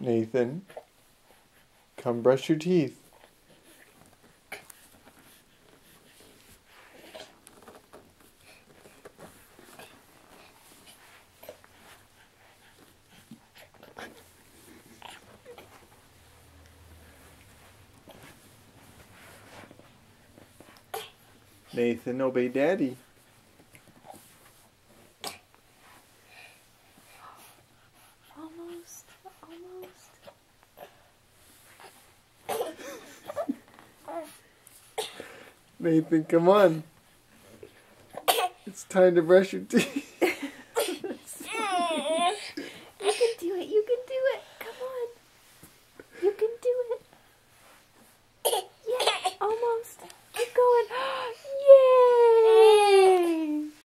Nathan, come brush your teeth. Nathan, obey Daddy. Almost. Nathan, come on. It's time to brush your teeth.